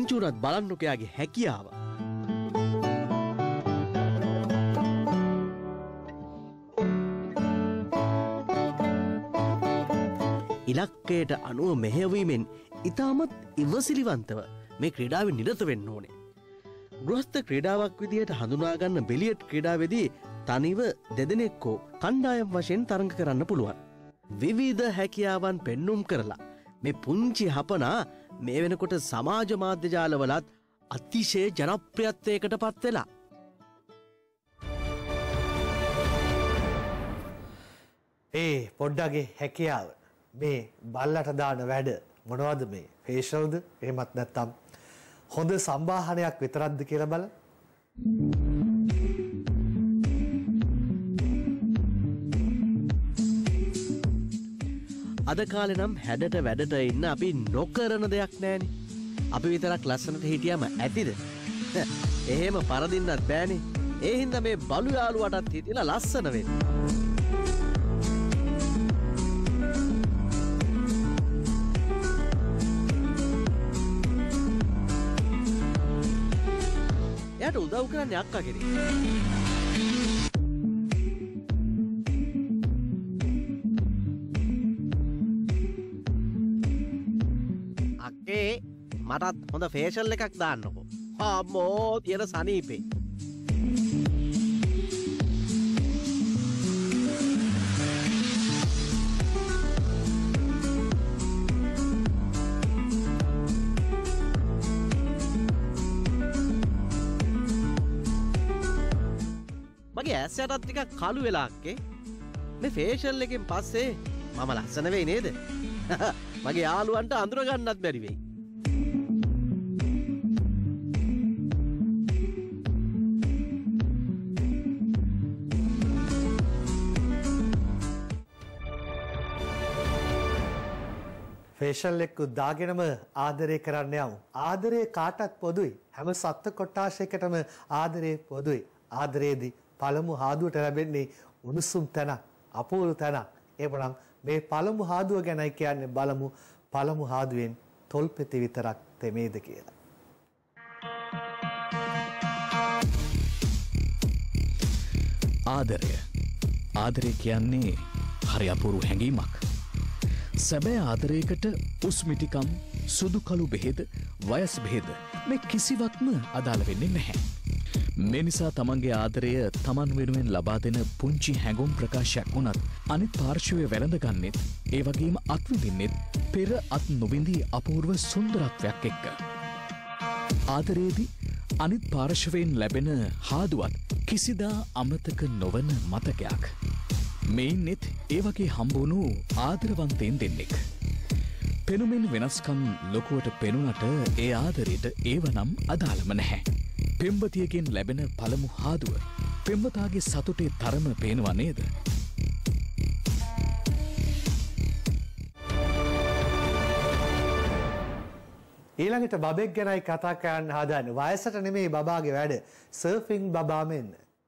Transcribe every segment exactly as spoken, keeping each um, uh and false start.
පුංචි උනත් බලන්නකෝ එයාගේ හැකියාව. ඉලක්කයට අනුව මෙහෙයවීමෙන් ඉතාමත් ඉවසිලිවන්තව මේ ක්‍රීඩාවෙන් නිරත වෙන්න ඕනේ. ගෘහස්ත ක්‍රීඩාවක් විදිහට හඳුනා ගන්න බිලියඩ් ක්‍රීඩාවේදී තනිව දෙදෙනෙක් හෝ කණ්ඩායම් වශයෙන් තරඟ කරන්න පුළුවන්. විවිධ හැකියාවන් පෙන්눔 කරලා මේ පුංචි හපනා මේ වෙනකොට සමාජ මාධ්‍ය ජාලවලත් අතිශය ජනප්‍රියත්වයකට පත් වෙලා. ඒ පොඩ්ඩගේ හැකියාව මේ බල්ලට දාන වැඩ මොනවද මේ ෆේෂල්ද එහෙමත් නැත්නම් හොඳ සම්බාහනයක් විතරක්ද කියලා බලන්න. අද කාලේ නම් හැඩට වැඩට ඉන්න අපි නොකරන දෙයක් නැහැනේ. අපි විතරක් ලස්සනට හිටියම ඇතිද? එහෙම පරදින්නත් බෑනේ. ඒ හින්දා මේ බලු යාළුවටත් හිතිලා ලස්සන වෙන්න. එයාට උදව් කරන්නේ අක්කා කෙනෙක්. අක්කේ මටත් හොඳ ෆේෂල් එකක් දාන්නකෝ. අම්මෝ තියෙන සනීපේ. මගේ ඇස් යටත් ටිකක් කළු වෙලා අක්කේ. මේ ෆේෂල් එකෙන් පස්සේ මම ලස්සන වෙයි නේද? මගේ යාළුවන්ට අඳුර ගන්නත් බැරි වෙයි. ෆේෂල් එක දාගෙනම ආදරය කරන්න යමු. ආදරය කාටත් පොදුයි. හැම සත්ත්ව කොට්ටාශයකටම ආදරය පොදුයි. ආදරයේදී පළමු හාදුවට ලැබෙන්නේ උණුසුම් තැනක්, අපූර්ව තැනක්. එපමණක් මේ පළමු හාදුව ගැනයි කියන්නේ. බලමු පළමු හාදුවෙන් තොල්පෙති විතරක් තෙමේද කියලා. ආදරය. ආදරය කියන්නේ හරි අපූර්ව හැඟීමක්. සැබෑ ආදරයකට උස්මිටිකම්, සුදු කළු බෙහෙද, වයස් බෙහෙද මේ කිසිවක්ම අදාළ වෙන්නේ නැහැ. මේ නිසා තමන්ගේ ආදරය තමන් වෙනුවෙන් ලබා දෙන පුංචි හැඟුම් ප්‍රකාශයක් වුණත් අනිත් පාර්ශවය වැළඳගන්නෙත් ඒ වගේම අත්විඳින්නෙත් පෙර අත් නොවිඳී අපූර්ව සුන්දරත්වයක් එක්ක. ආදරයේදී අනිත් පාර්ශවයෙන් ලැබෙන හාදුවත් කිසිදා අමතක නොවන මතකයක්. මෙයින්නෙත් ඒ වගේ හම්බුණු ආදරවන්තයින් දෙන්නෙක්. පෙනුමින් වෙනස්කම් ලොකුවට පෙනුනට ඒ ආදරයට ඒව නම් අදාළම නැහැ. පෙම්වතියකින් ලැබෙන පළමු හාදුව පෙම්වතාගේ සතුටේ තරම පේනවා නේද? ඊළඟට බබෙක් ගැනයි කතා කරන්න හදන්නේ. වයසට නෙමෙයි බබාගේ වැඩ. සර්ෆින් බබා මෙන්න.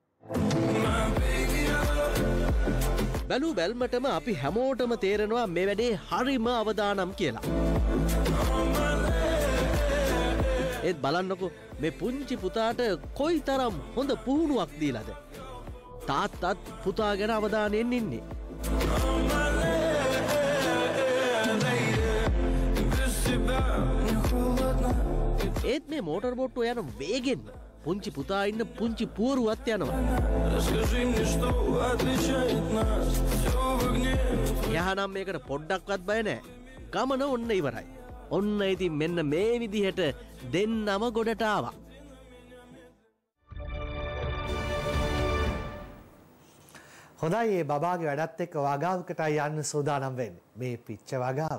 බැලු බැල්මටම අපි හැමෝටම තේරෙනවා මේ වැඩේ හරිම අවදානම් කියලා. ඒත් බලන්නකෝ මේ පුංචි පුතාට කොයි තරම් හොඳ පුහුණුවක් දීලාද. තාත්තත් පුතා ගැන අවධානයෙන් ඉන්නේ. ඒත් මේ මෝටර් බෝට්ටුව යන වේගෙන් පුංචි පුතා ඉන්න පුංචි පුවරුවත් යනවා. යහනම් මේකට පොඩ්ඩක්වත් බය නෑ. ගමන ඔන්න ඉවරයි. ඔන්න ඉතින් මෙන්න මේ විදිහට දෙන්නම ගොඩට ආවා. හොඳයි මේ බබාගේ වැඩත් එක්ක වගාවකටයි යන්න සූදානම් වෙන්නේ. මේ පිච්ච වගාව.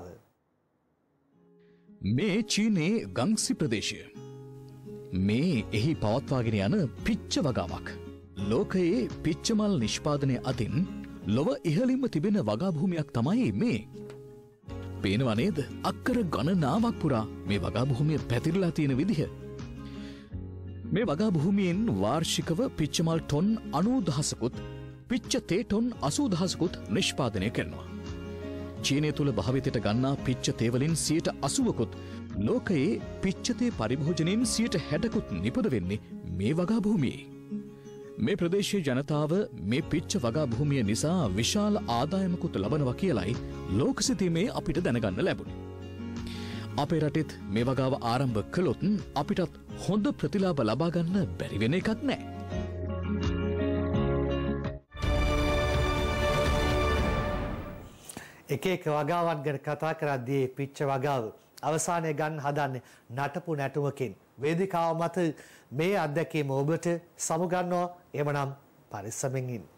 මේ චීනයේ ගංසි ප්‍රදේශය. මේ එහි පවත්වාගෙන යන පිච්ච වගාවක්. ලෝකයේ පිච්චමල් නිෂ්පාදනය අතින් ලොව ඉහළින්ම තිබෙන වගා භූමියක් තමයි මේ. පේනවා නේද? අක්කර ගණනාවක් පුරා මේ වගා භූමිය පැතිරලා තියෙන විදිහ. මේ වගා භූමියෙන් වාර්ෂිකව පිච්චමල් ටොන් අනූ දහසකුත් පිච්ච තේ ටොන් අසූ දහසකුත් නිෂ්පාදනය කරනවා. චීනය තුළ භාවිතයට ගන්නා පිච්ච තේවලින් සියයට අසුවකුත් ලෝකයේ පිච්චතේ පරිභෝජනයෙන් සියයට හැටකුත් නිපද වෙන්නේ මේ වගා භූමියේ. මේ ප්‍රදේශයේ ජනතාව මේ පිච්ච වගා භූමිය නිසා විශාල ආදායමකුත් ලබනවා කියලයි ලෝකසිතීමේ අපිට දැනගන්න ලැබුණේ. අපේ රටෙත් මේ වගාව ආරම්භ කළොත් අපිටත් හොඳ ප්‍රතිලාභ ලබා ගන්න බැරි වෙන එකක් නෑ. එක එක වගාවන් ගැන කතා කරද්දී පිච්ච වගාව අවසානය ගන්න හදන්නේ නටපු නැටුමකින්. වේදිකාව මත මේ අත්දැකීම ඔබට සමුගන්නවා. එමනම් පරිස්සමෙන් ඉන්න.